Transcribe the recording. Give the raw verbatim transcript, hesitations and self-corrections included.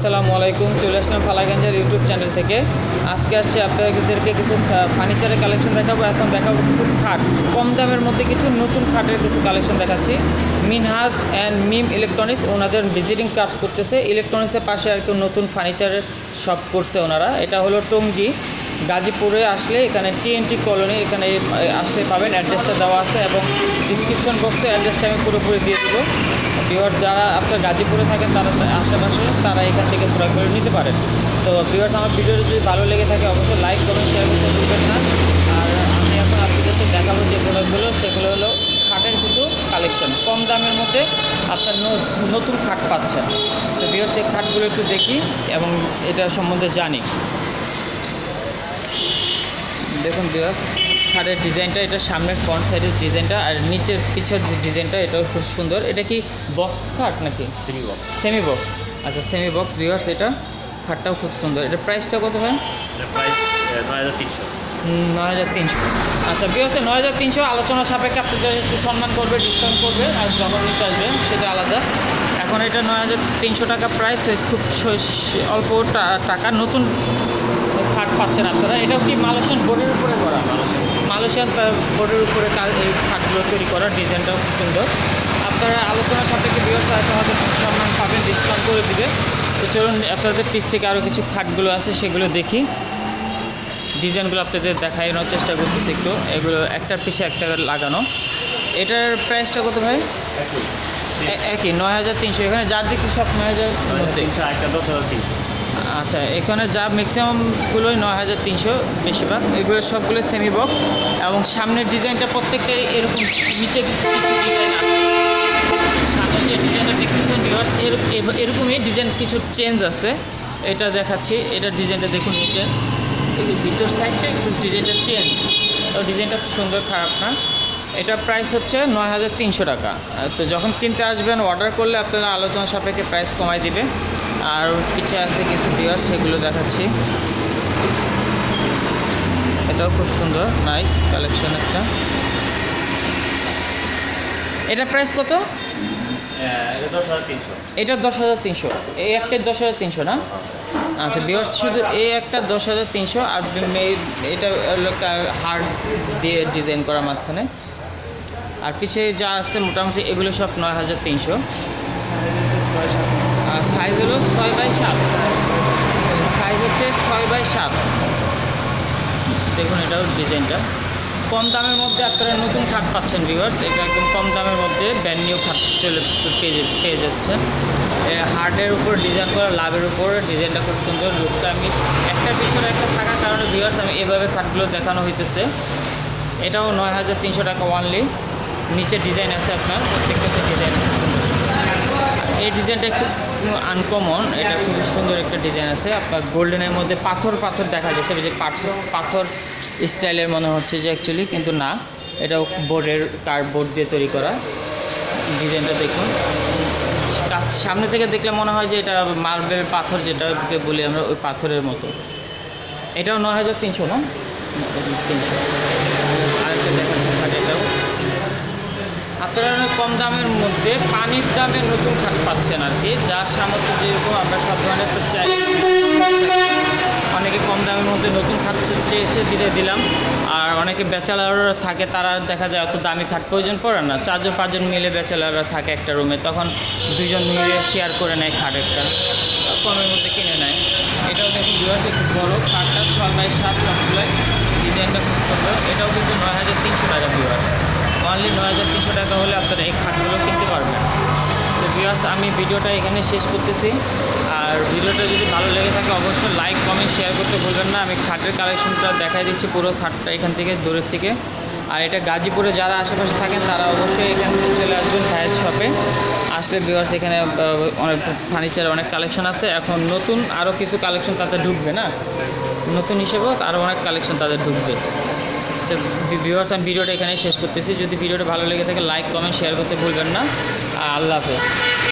আসসালামু আলাইকুম। চলে আসলাম ফালাগঞ্জের ইউটিউব চ্যানেল থেকে। আজকে আসছি আপনাদেরকে কিছু ফার্নিচারের কালেকশন দেখাবো। এখন দেখাবো কিছু খাট, কম দামের মধ্যে কিছু নতুন খাটের কিছু কালেকশন দেখাচ্ছি। মিনহাজ অ্যান্ড মিম ইলেকট্রনিক্স ওনাদের ভিজিটিং কার্ড করতেছে। ইলেকট্রনিক্সের পাশে আর একটু নতুন ফার্নিচারের শপ করছে ওনারা। এটা হলো টঙ্গী, গাজীপুরে আসলে এখানে টিএনটি কলোনি, এখানে আসলে পাবেন। অ্যাড্রেসটা দেওয়া আছে এবং ডিসক্রিপশন বক্সে অ্যাড্রেসটা আমি পুরোপুরি দিয়ে দেবো। ভিউয়ার্স যারা আপনার গাজীপুরে থাকেন তারা আশেপাশে তারা এখান থেকে ক্রয় করে নিতে পারেন। তো ভিউয়ার্স আমার ভিডিওটা যদি ভালো লেগে থাকে অবশ্যই লাইক কমেন্ট শেয়ার করতে ভুলবেন না। আর আমি এখন আপনাদেরকে দেখাবো যে প্রোডাক্টগুলো, সেগুলো হলো খাটের কিছু কালেকশন কম দামের মধ্যে আপনার নতুন খাট পাচ্ছেন। তো ভিউয়ার্স এই খাটগুলো একটু দেখি এবং এটা সম্বন্ধে জানি। দেখুন ভিউয়ার্স খাটের ডিজাইনটা, এটা সামনের ফ্রন্ট সাইডের ডিজাইনটা আর নিচের পিছের যে ডিজাইনটা এটাও খুব সুন্দর। এটা কি বক্স খাট নাকি সেমি বক্স? সেমি বক্স, আচ্ছা সেমি বক্স। ভিউয়ার্স এটা খাটটাও খুব সুন্দর। এটা প্রাইসটা কত ভাই? প্রাইস নয় হাজার তিনশো। নয় হাজার তিনশো আচ্ছা ভিউয়ার্স নয় হাজার তিনশো আলোচনা সাপেক্ষে আপনাদের একটু সম্মান করবে, ডিসকাউন্ট করবে, আর যখন নিতে আসবেন সেটা আলাদা। এখন এটা নয় হাজার তিনশো টাকা প্রাইস, খুব অল্প টাকা নতুন খাট পাচ্ছেন আপনারা। এটাও কি মালয়েশিয়ান বোর্ডের উপরে করা? মালয়েশিয়ান বোর্ডের উপরে কাজ এই খাটগুলো তৈরি করা, ডিজাইনটাও খুব সুন্দর। আপনারা আলোচনার সাপেক্ষে ব্যবস্থা হয়তো সম্মান পাবেন, ডিসকাউন্ট করে দিবে। তো চলুন আপনাদের পিস থেকে আরও কিছু খাটগুলো আছে সেগুলো দেখি। ডিজাইনগুলো আপনাদের দেখানোর চেষ্টা করতেছি একটু। এগুলো একটার পিছে একটা লাগানো। এটার প্রাইসটা কত ভাই? একই নয় হাজার তিনশো। এখানে যার দেখি সব নয় হাজার তিনশো, একটা দশ হাজার তিনশো। আচ্ছা এখানে যা ম্যাক্সিমামগুলোই নয় হাজার তিনশো বেশিরভাগ। এগুলো সবগুলো সেমি বক্স এবং সামনের ডিজাইনটা প্রত্যেকটাই এরকম, নিচে কিছু ডিজাইন আছে। সামনের যে ডিজাইনটা দেখতেছেন ভিউয়ার্স এরকমই ডিজাইন, কিছু চেঞ্জ আছে। এটা দেখাচ্ছি, এটা ডিজাইনটা দেখুন নিচে এই ভিতর সাইডটা একটু ডিজাইনটা চেঞ্জ। তো ডিজাইনটা সুন্দর, খারাপ না। এটা প্রাইস হচ্ছে নয় হাজার তিনশো টাকা। তো যখন কিনতে আসবেন অর্ডার করলে আপনারা আলোচনা সাপেক্ষে প্রাইস কমাই দিবে। আর পিছিয়ে আছে কিছু ভিউয়ার্স, সেগুলো দেখাচ্ছি। এটাও খুব সুন্দর, নাইস কালেকশন একটা। এটা প্রাইস কত? এটা দশ হাজার তিনশো। এই একটা দশ হাজার তিনশো না? আচ্ছা ভিউয়ার্স শুধু এই একটা দশ হাজার তিনশো। আর এটা হার্ড দিয়ে ডিজাইন করা মাঝখানে। আর পিছিয়ে যা আছে মোটামুটি এগুলো সব নয় হাজার তিনশো। আর সাইজ হলো ছয় বাই সাত, সাইজ হচ্ছে ছয় বাই সাত। দেখুন এটাও ডিজাইনটা কম দামের মধ্যে আপনারা নতুন খাট পাচ্ছেন ভিউয়ার্স। এটা একদম কম দামের মধ্যে ব্র্যান্ড নিউ খাট চলে পেয়ে পেয়ে যাচ্ছেন। হার্ডের উপর ডিজাইন করা, লাভের উপর ডিজাইনটা খুব সুন্দর। লুকটা আমি একটার পিছনে একটা থাকার কারণে ভিউয়ার্স আমি এভাবে খাটগুলো দেখানো হইতেছে। এটাও নয় হাজার তিনশো টাকা ওয়ানলি। নিচে ডিজাইন আছে আপনার, প্রত্যেকটা ডিজাইন এই ডিজাইনটা একটু আনকমন। এটা খুব সুন্দর একটা ডিজাইন আছে আপনার, গোল্ডেনের মধ্যে পাথর পাথর দেখা যাচ্ছে, যে পাথর পাথর স্টাইলের মনে হচ্ছে যে অ্যাকচুয়ালি, কিন্তু না, এটাও বোর্ডের কার্ডবোর্ড দিয়ে তৈরি করা। ডিজাইনটা দেখুন, কাছ সামনে থেকে দেখলে মনে হয় যে এটা মার্বেল পাথর, যেটাকে বলি আমরা, ওই পাথরের মতো। এটাও নয় হাজার তিনশো না? তিনশো। আরেকটা দেখাচ্ছি খাট, এটাও আপনারা অনেক কম দামের মধ্যে পানির দামে নতুন খাট পাচ্ছেন আর কি। যার সামর্থ্য যেরকম আমরা সব ধরনের তো চাই। অনেকে কম দামের মধ্যে নতুন খাট চেয়েছে, দিলে দিলাম। আর অনেকে ব্যাচেলাররা থাকে, তারা দেখা যায় অত দামি খাট প্রয়োজন পড়ে না। চারজন পাঁচজন মিলে ব্যাচেলাররা থাকে একটা রুমে, তখন দুজন মিলে শেয়ার করে নেয় খাট, একটা কমের মধ্যে কিনে নেয়। এটাও দেখুন ভিউয়ার্স খুব বড়ো খাটটা, ছয় বাই সাত সবগুলোয়। ডিজাইনটা খুব সুন্দর। এটাও কিন্তু নয় হাজার তিনশো টাকা ভিউয়ার্স। অনলি নয় হাজার তিনশো টাকা হলে আপনারা এই খাটগুলো কিনতে পারবেন। তো ভিউয়ার্স আমি ভিডিওটা এখানে শেষ করতেছি। আর ভিডিওটা যদি ভালো লেগে থাকে অবশ্যই লাইক কমেন্ট শেয়ার করতে ভুলবেন না। আমি খাটের কালেকশনটা দেখাই দিচ্ছি, পুরো খাটটা এখান থেকে দূরের থেকে। আর এটা গাজীপুরে যারা আশেপাশে থাকেন তারা অবশ্যই এখান থেকে চলে আসবেন ফায়াজ শপে। আসলে ভিউয়ার্স এখানে অনেক ফার্নিচার অনেক কালেকশন আছে। এখন নতুন আরও কিছু কালেকশন তাদের ঢুকবে না, নতুন হিসেবেও আরও অনেক কালেকশন তাদের ঢুকবে। তো ভিউয়ার্স আমি ভিডিওটা এখানে শেষ করতেছি। যদি ভিডিওটা ভালো লেগে থাকে লাইক কমেন্ট শেয়ার করতে ভুলবেন না। আল্লাহ হাফেজ।